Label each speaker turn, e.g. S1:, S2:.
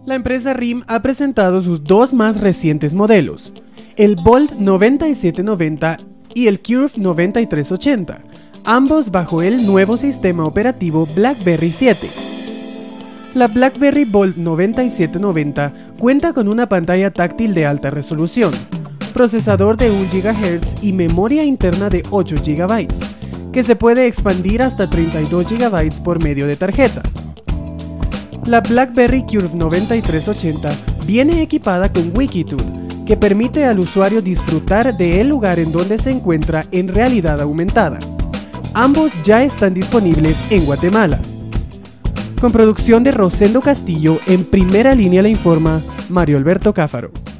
S1: La empresa RIM ha presentado sus dos más recientes modelos, el Bolt 9790 y el Curve 9380, ambos bajo el nuevo sistema operativo BlackBerry 7. La BlackBerry Bolt 9790 cuenta con una pantalla táctil de alta resolución, procesador de 1 GHz y memoria interna de 8 GB, que se puede expandir hasta 32 GB por medio de tarjetas. La BlackBerry Curve 9380 viene equipada con Wikitour, que permite al usuario disfrutar del lugar en donde se encuentra en realidad aumentada. Ambos ya están disponibles en Guatemala. Con producción de Rosendo Castillo, en Primera Línea le informa Mario Alberto Cáfaro.